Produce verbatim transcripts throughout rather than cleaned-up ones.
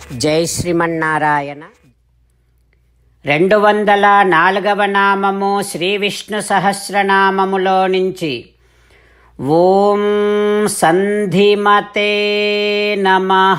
జై శ్రీమన్నారాయణ. రెండు వందల నాలుగవ నామము శ్రీ విష్ణు సహస్రనామములో నుంచి ఓం సంధిమతే నమః.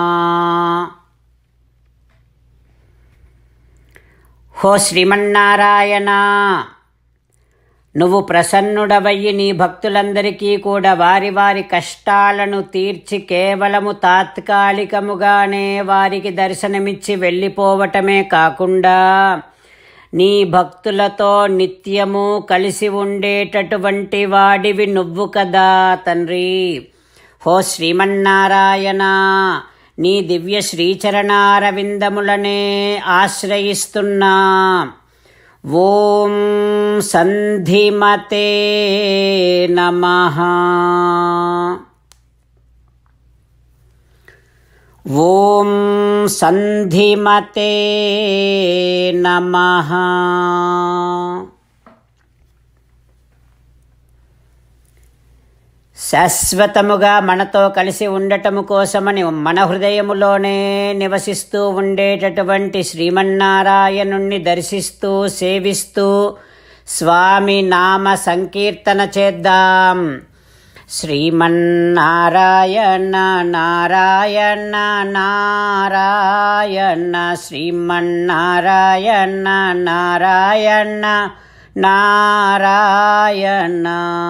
హో శ్రీమన్నారాయణ, నువ్వు ప్రసన్నుడవయ్యి నీ భక్తులందరికీ కూడా వారి వారి కష్టాలను తీర్చి కేవలము తాత్కాలికముగానే వారికి దర్శనమిచ్చి వెళ్ళిపోవటమే కాకుండా నీ భక్తులతో నిత్యము కలిసి ఉండేటటువంటి వాడివి నువ్వు కదా తండ్రి. హో శ్రీమన్నారాయణ, నీ దివ్య శ్రీచరణారవిందములనే ఆశ్రయిస్తున్నా. ఓం సంధిమతే నమః. ఓం సంధిమతే నమః. శాశ్వతముగా మనతో కలిసి ఉండటము కోసమని మన హృదయములోనే నివసిస్తూ ఉండేటటువంటి శ్రీమన్నారాయణుణ్ణి దర్శిస్తూ సేవిస్తూ స్వామి నామ సంకీర్తన చేద్దాం. శ్రీమన్నారాయణ నారాయణ నారాయణ శ్రీమన్నారాయణ నారాయణ నారాయణ.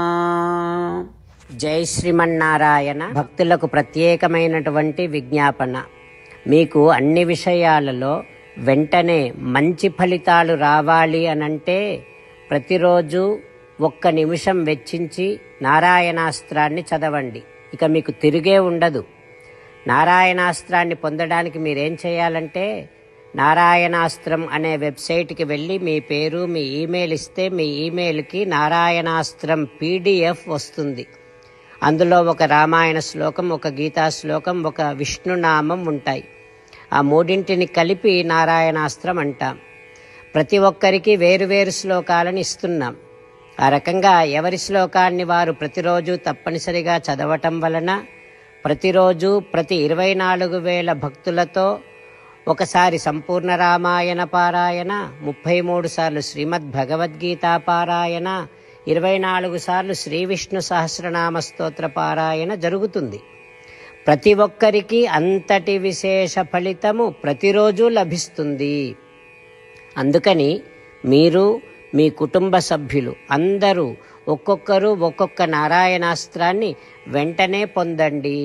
జై శ్రీమన్నారాయణ. భక్తులకు ప్రత్యేకమైనటువంటి విజ్ఞాపన. మీకు అన్ని విషయాలలో వెంటనే మంచి ఫలితాలు రావాలి అనంటే ప్రతిరోజు ఒక్క నిమిషం వెచ్చించి నారాయణాస్త్రాన్ని చదవండి. ఇక మీకు తిరిగే ఉండదు. నారాయణాస్త్రాన్ని పొందడానికి మీరేం చేయాలంటే నారాయణాస్త్రం అనే వెబ్సైట్కి వెళ్ళి మీ పేరు మీ ఈమెయిల్ ఇస్తే మీ ఈమెయిల్కి నారాయణాస్త్రం పీడిఎఫ్ వస్తుంది. అందులో ఒక రామాయణ శ్లోకం, ఒక గీతా శ్లోకం, ఒక విష్ణునామం ఉంటాయి. ఆ మూడింటిని కలిపి నారాయణాస్త్రం అంటాం. ప్రతి ఒక్కరికి వేరువేరు శ్లోకాలను ఇస్తున్నాం. ఆ రకంగా ఎవరి శ్లోకాన్ని వారు ప్రతిరోజు తప్పనిసరిగా చదవటం వలన ప్రతిరోజు ప్రతి ఇరవై నాలుగు వేల భక్తులతో ఒకసారి సంపూర్ణ రామాయణ పారాయణ, ముప్పై మూడు సార్లు శ్రీమద్ భగవద్గీత పారాయణ, ఇరవై నాలుగు సార్లు శ్రీ విష్ణు సహస్రనామ స్తోత్ర పారాయణ జరుగుతుంది. ప్రతి ఒక్కరికి అంతటి విశేష ఫలితము ప్రతిరోజు లభిస్తుంది. అందుకని మీరు మీ కుటుంబ సభ్యులు అందరూ ఒక్కొక్కరు ఒక్కొక్క నారాయణాస్త్రాన్ని వెంటనే పొందండి.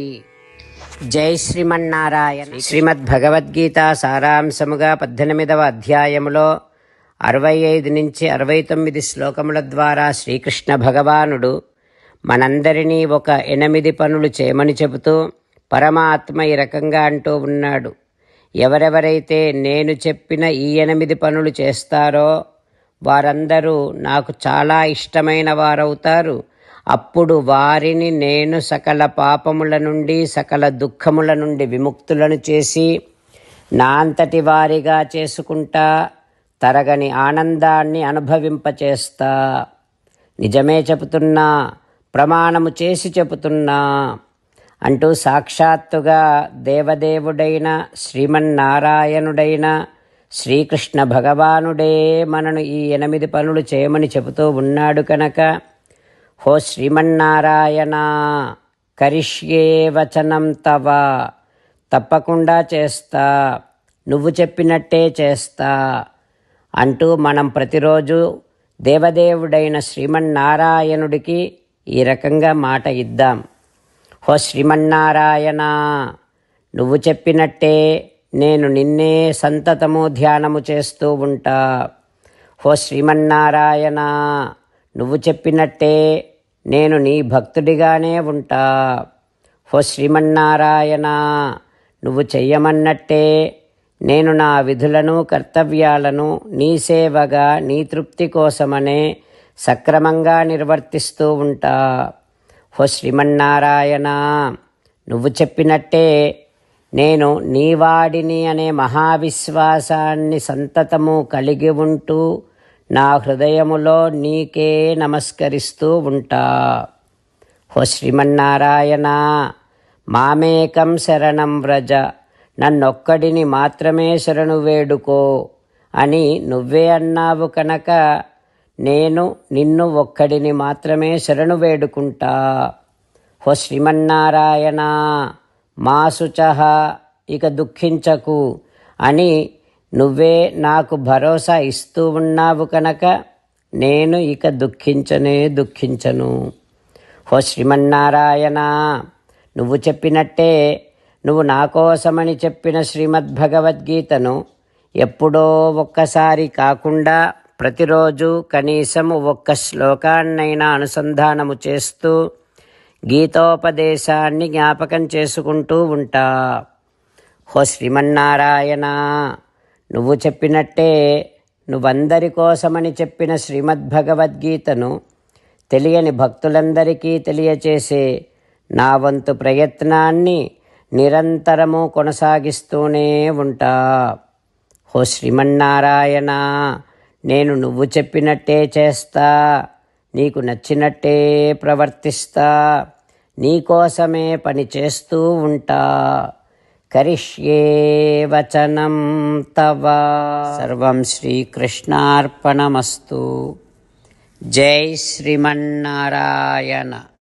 జై శ్రీమన్నారాయణ. శ్రీమద్ భగవద్గీత సారాంశముగా పద్దెనిమిదవ అధ్యాయములో అరవై ఐదు నుంచి అరవై తొమ్మిది శ్లోకముల ద్వారా శ్రీకృష్ణ భగవానుడు మనందరినీ ఒక ఎనిమిది పనులు చేయమని చెబుతూ పరమాత్మ ఈ రకంగా అంటూ ఉన్నాడు. ఎవరెవరైతే నేను చెప్పిన ఈ ఎనిమిది పనులు చేస్తారో వారందరూ నాకు చాలా ఇష్టమైన వారవుతారు. అప్పుడు వారిని నేను సకల పాపముల నుండి సకల దుఃఖముల నుండి విముక్తులను చేసి నా అంతటి వారిగా చేసుకుంటా, తరగని ఆనందాన్ని అనుభవింపచేస్తా. నిజమే చెబుతున్నా, ప్రమాణము చేసి చెబుతున్నా అంటూ సాక్షాత్తుగా దేవదేవుడైన శ్రీమన్నారాయణుడైన శ్రీకృష్ణ భగవానుడే మనను ఈ ఎనిమిది పనులు చేయమని చెబుతూ ఉన్నాడు కనుక హో శ్రీమన్నారాయణ, కరిష్యే వచనం తవ, తప్పకుండా చేస్తా, నువ్వు చెప్పినట్టే చేస్తా అంటూ మనం ప్రతిరోజు దేవదేవుడైన శ్రీమన్నారాయణుడికి ఈ రకంగా మాట ఇద్దాం. హో శ్రీమన్నారాయణ, నువ్వు చెప్పినట్టే నేను నిన్నే సంతతము ధ్యానము చేస్తూ ఉంటా. హో శ్రీమన్నారాయణ, నువ్వు చెప్పినట్టే నేను నీ భక్తుడిగానే ఉంటా. హో శ్రీమన్నారాయణ, నువ్వు చెయ్యమన్నట్టే నేను నా విధులను కర్తవ్యాలను నీ సేవగా నీ తృప్తి కోసమనే సక్రమంగా నిర్వర్తిస్తూ ఉంటా. హో శ్రీమన్నారాయణ, నువ్వు చెప్పినట్టే నేను నీవాడిని అనే మహావిశ్వాసాన్ని సంతతము కలిగి ఉంటూ నా హృదయములో నీకే నమస్కరిస్తూ ఉంటా. హో శ్రీమన్నారాయణ, మామేకం శరణం వ్రజ, నన్నొక్కడిని మాత్రమే శరణు వేడుకో అని నువ్వే అన్నావు కనుక నేను నిన్ను ఒక్కడిని మాత్రమే శరణు వేడుకుంటా. హో శ్రీమన్నారాయణ మా శుచః, ఇక దుఃఖించకు అని నువ్వే నాకు భరోసా ఇస్తూ ఉన్నావు కనుక నేను ఇక దుఃఖించనే దుఃఖించను. హో శ్రీమన్నారాయణ, నువ్వు చెప్పినట్టే నువ్వు నా కోసమని చెప్పిన శ్రీమద్భగవద్గీతను ఎప్పుడో ఒక్కసారి కాకుండా ప్రతిరోజు కనీసం ఒక్క శ్లోకాన్నైనా అనుసంధానము చేస్తూ గీతోపదేశాన్ని జ్ఞాపకం చేసుకుంటూ ఉంటా. హో శ్రీమన్నారాయణ, నువ్వు చెప్పినట్టే నువ్వందరి కోసమని చెప్పిన శ్రీమద్భగవద్గీతను తెలియని భక్తులందరికీ తెలియచేసే నా వంతు ప్రయత్నాన్ని నిరంతరము కొనసాగిస్తూనే ఉంటా. హో శ్రీమన్నారాయణ, నేను నువ్వు చెప్పినట్టే చేస్తా, నీకు నచ్చినట్టే ప్రవర్తిస్తా, నీకోసమే పని చేస్తూ ఉంటా. కరిష్యే వచనం తవ. సర్వం శ్రీకృష్ణార్పణమస్తు. జై శ్రీమన్నారాయణ.